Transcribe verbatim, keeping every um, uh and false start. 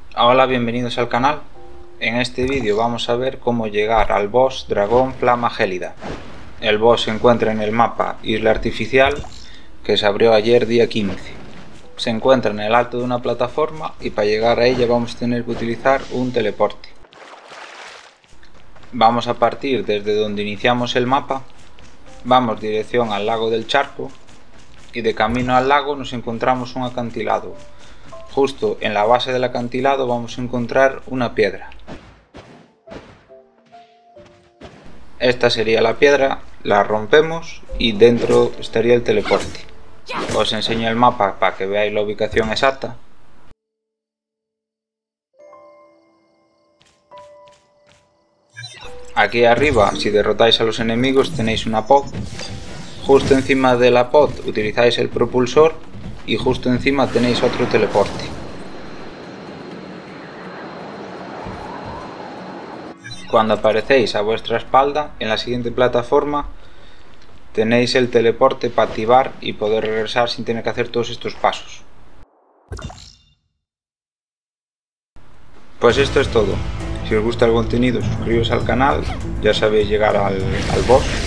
Hola, bienvenidos al canal. En este vídeo vamos a ver cómo llegar al boss dragón flama gélida. El boss se encuentra en el mapa Isla Artificial, que se abrió ayer día quince. Se encuentra en el alto de una plataforma y para llegar a ella vamos a tener que utilizar un teleporte. Vamos a partir desde donde iniciamos el mapa, vamos dirección al lago del charco y de camino al lago nos encontramos un acantilado. Justo en la base del acantilado vamos a encontrar una piedra. Esta sería la piedra, la rompemos y dentro estaría el teleporte. Os enseño el mapa para que veáis la ubicación exacta. Aquí arriba, si derrotáis a los enemigos, tenéis una pod. Justo encima de la pod utilizáis el propulsor y justo encima tenéis otro teleporte. Cuando aparecéis a vuestra espalda, en la siguiente plataforma tenéis el teleporte para activar y poder regresar sin tener que hacer todos estos pasos. Pues esto es todo. Si os gusta el contenido, suscribiros al canal, ya sabéis llegar al, al boss.